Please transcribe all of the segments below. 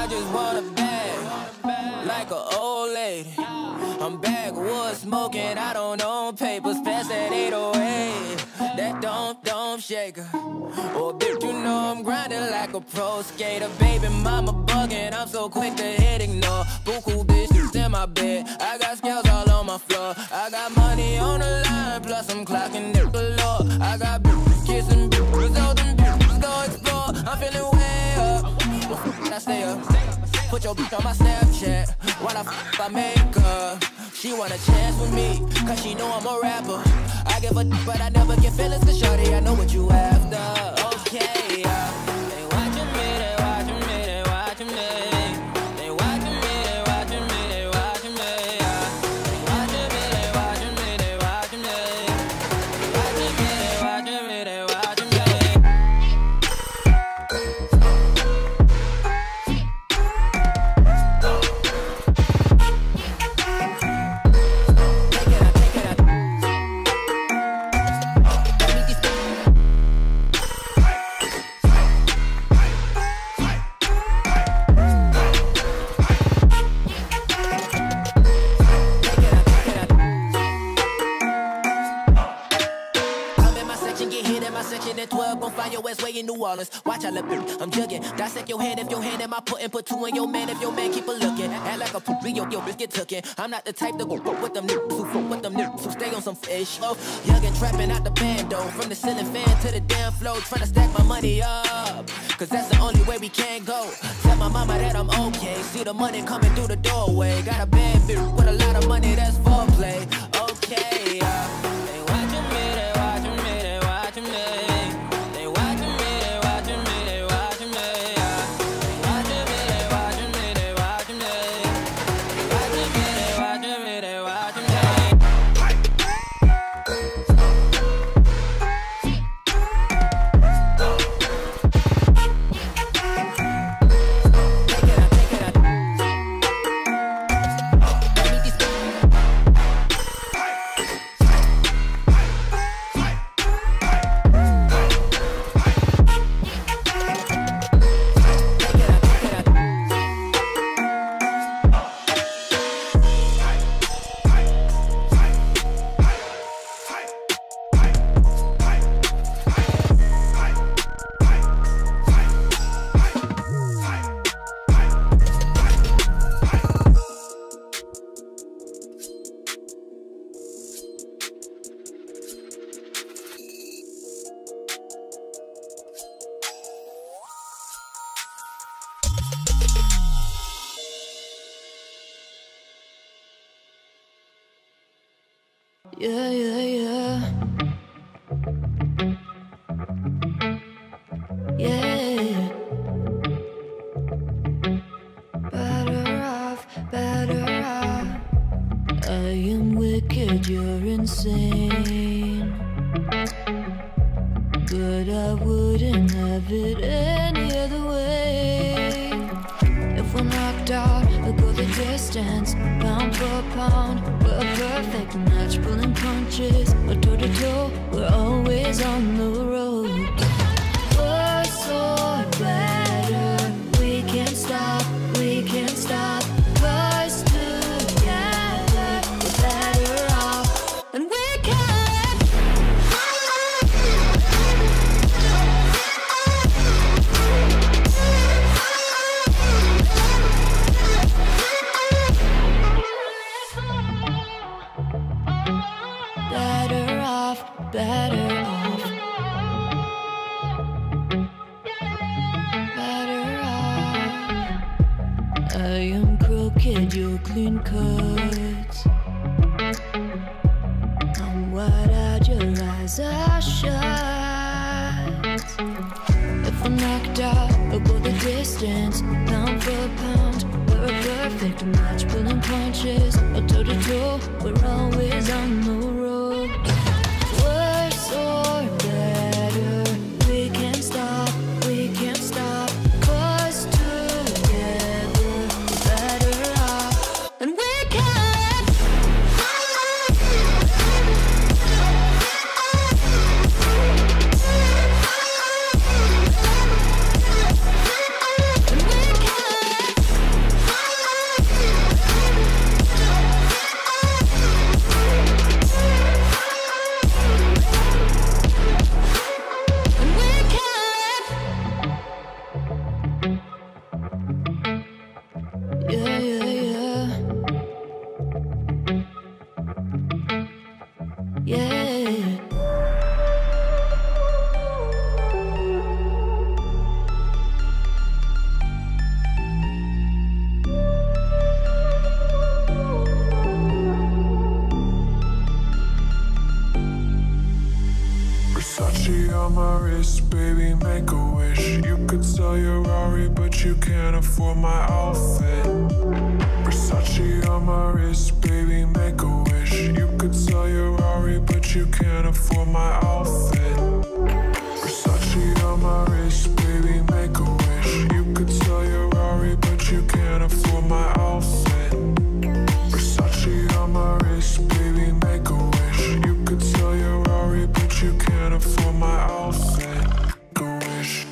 just want a bag, like an old lady. I'm backwoods smoking, I don't own papers, pass that 808. That don't shake her. Oh, bitch, you know I'm grinding like a pro skater. Baby mama bugging, I'm so quick to hit ignore. Buku bitches in my bed, I got scales all on my floor. I got money on the line, plus I'm clocking it galore. I got bitches kissing bitches, all them bitches go explore. I'm feeling way up, I stay up. Put your bitch on my Snapchat while I make her. She want a chance with me, cause she know I'm a rapper. I give a but I never get feelings, cause shorty, I know what you after. Okay, they watching me, they watching me, they watching me. They watching me, they watching me, they watching me. They watching me, they watching me, they watching me. They watching me, they watching me, they watching me. In New Orleans, watch I look. I'm jugging, dissect your hand if your hand am I putting, put two in your man if your man keep a looking. Act like a poopy, yo, bitch get tookin'. I'm not the type to go with them niggas who fuck with them niggas who stay on some fish. Oh, young and trapping out the bando, from the ceiling fan to the damn floor, trying to stack my money up, cause that's the only way we can go. Tell my mama that I'm okay, see the money coming through the doorway. Got a bad bitch with a lot of money, that's foreplay. Okay, they watching me, they watching me, they watching me. Yeah, yeah, yeah. Yeah. Better off, better off. I am wicked, you're insane. But I wouldn't have it any other way. If we're knocked out, we'll go the distance, pound for pound. We're a perfect match, pulling punches. We're toe to toe, we're always on the road. We're so better, we can't stop, we can't stop. 'Cause together we're better off, and we can. Better off, better off. Better off. I am crooked, you're clean cut. I'm wide-eyed, your eyes are shut. If we're knocked out, we'll go the distance, pound for pound. We're a perfect match, pulling punches. Or toe to toe, we're always on the road. We're so better, we can't stop, we can't stop. 'Cause together we're better off, and we can. Versace on my wrist, baby, make a wish. You could sell your Rari, but you can't afford my outfit. Versace on my wrist, baby, make a wish. You could sell your Rari, but you can't afford my outfit. Versace on my wrist, baby, make a wish. You could sell your Rari, but you can't afford my outfit. Versace on my wrist, baby, make a wish. You could sell your Rari, but you can't afford my outfit. Make a wish.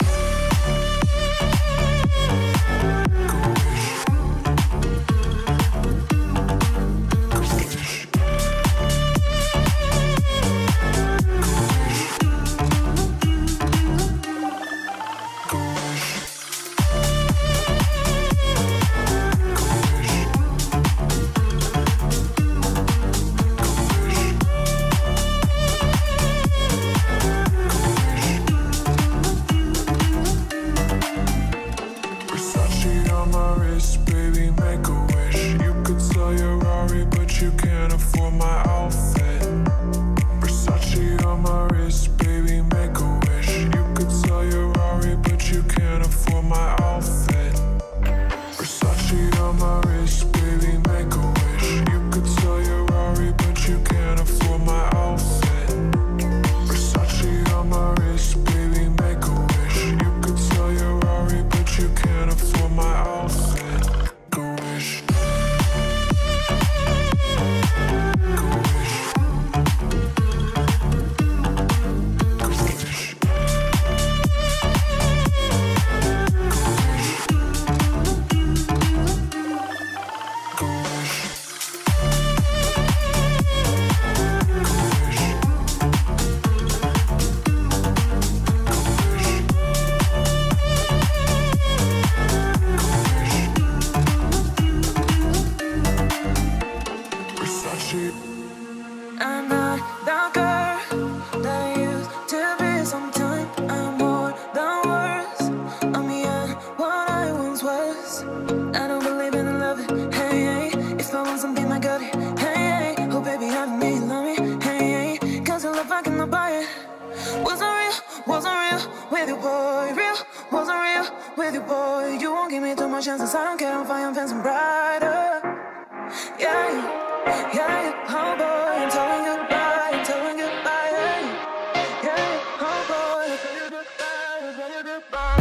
I'm not the girl that I used to be. Sometimes I'm more than words. I'm beyond what I once was. I don't believe in the love it. Hey, hey. If I want something, I got it. Hey, hey. Oh baby, I don't need love me. Hey, hey. Cause the love I cannot buy it. Wasn't real with you, boy. Real, wasn't real with you, boy. You won't give me too much chances. I don't care, I'm fine, I'm fancy brighter. Yeah. Yeah, oh boy, I'm telling goodbye, I'm telling goodbye. Yeah, oh boy, I'm telling goodbye, I'm telling goodbye.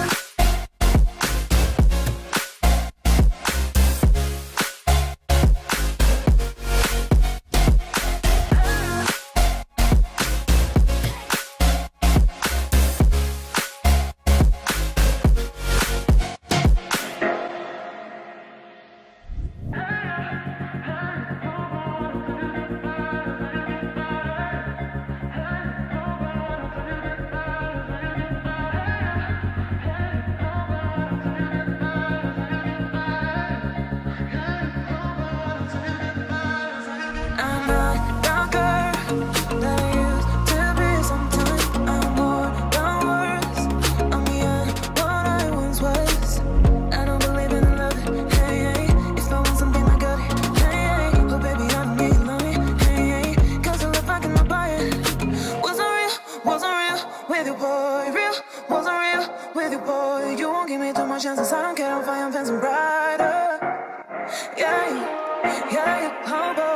Chances I don't care, I'm fine, I'm fancy brighter. Yeah, yeah, oh boy.